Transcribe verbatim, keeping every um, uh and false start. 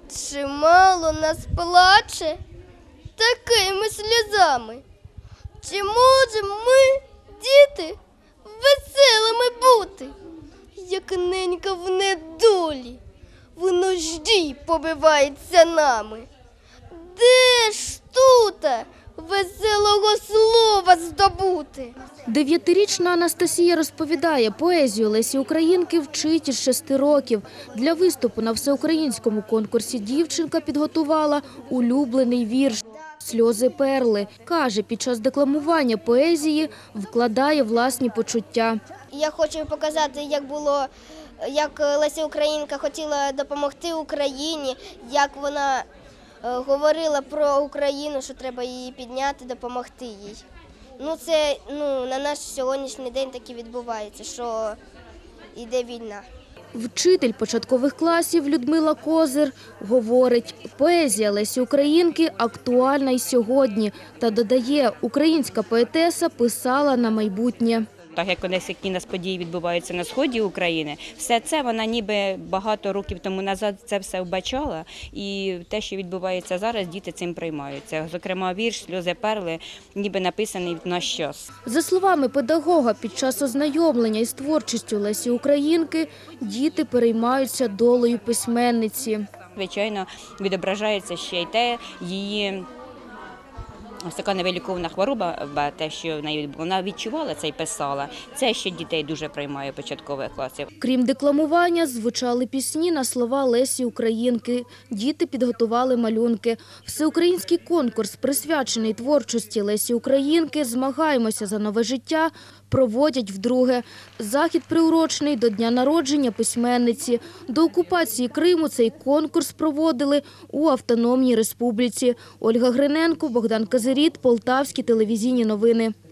Чимало нас плаче такими сльозами. Чи можемо ми, діти, веселими бути, як ненька в недолі, в нужді побивається нами? Де ж тута веселого слова здобути? Дев'ятирічна Анастасія розповідає, поезію Лесі Українки вчить із шести років. Для виступу на всеукраїнському конкурсі дівчинка підготувала улюблений вірш «Сльози перли». Каже, під час декламування поезії вкладає власні почуття. Я хочу показати, як було, як Леся Українка хотіла допомогти Україні, як вона говорила про Україну, що треба її підняти, допомогти їй. Ну, це ну, на наш сьогоднішній день так і відбувається, що йде війна. Вчитель початкових класів Людмила Козир говорить, поезія Лесі Українки актуальна й сьогодні. Та додає, українська поетеса писала на майбутнє. Так як у нас події відбуваються на сході України, все це вона ніби багато років тому назад це все вбачала. І те, що відбувається зараз, діти цим приймаються. Зокрема, вірш «Сльози перли» ніби написаний в наш час. За словами педагога, під час ознайомлення із творчістю Лесі Українки діти переймаються долею письменниці. Звичайно, відображається ще й те, її ось така невиліковна хвороба, те, що в неї вона відчувала це і писала. Це ще дітей дуже приймає початкових класів. Крім декламування, звучали пісні на слова Лесі Українки. Діти підготували малюнки. Всеукраїнський конкурс, присвячений творчості Лесі Українки «Змагаємося за нове життя», проводять вдруге. Захід приурочений до дня народження письменниці. До окупації Криму цей конкурс проводили у Автономній Республіці. Ольга Гриненко, Богдан Казиріт, Полтавські телевізійні новини.